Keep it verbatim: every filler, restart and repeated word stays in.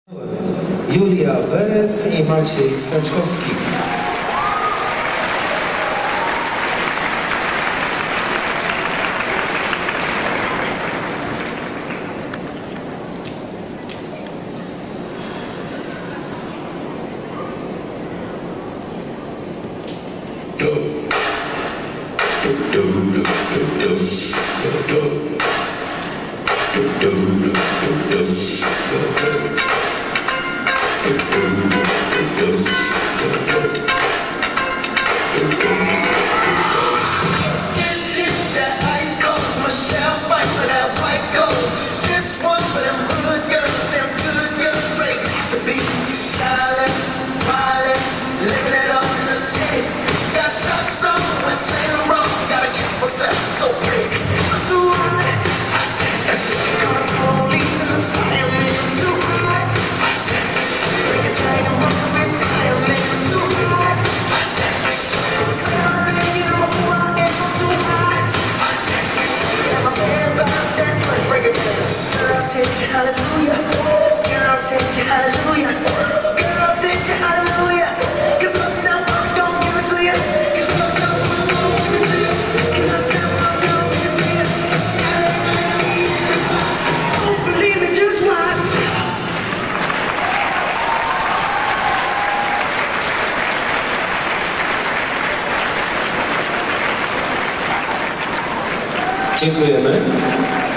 Julia Bennett i Maciej Sęczkowski. Hallelujah, girl, say hallelujah, girl, say hallelujah, cause uptown I'm gon' give it to you, cause uptown I'm gon' give it to you, cause uptown I'm gon' give it to you, Saturday night, don't believe it, just watch. Dziękujemy.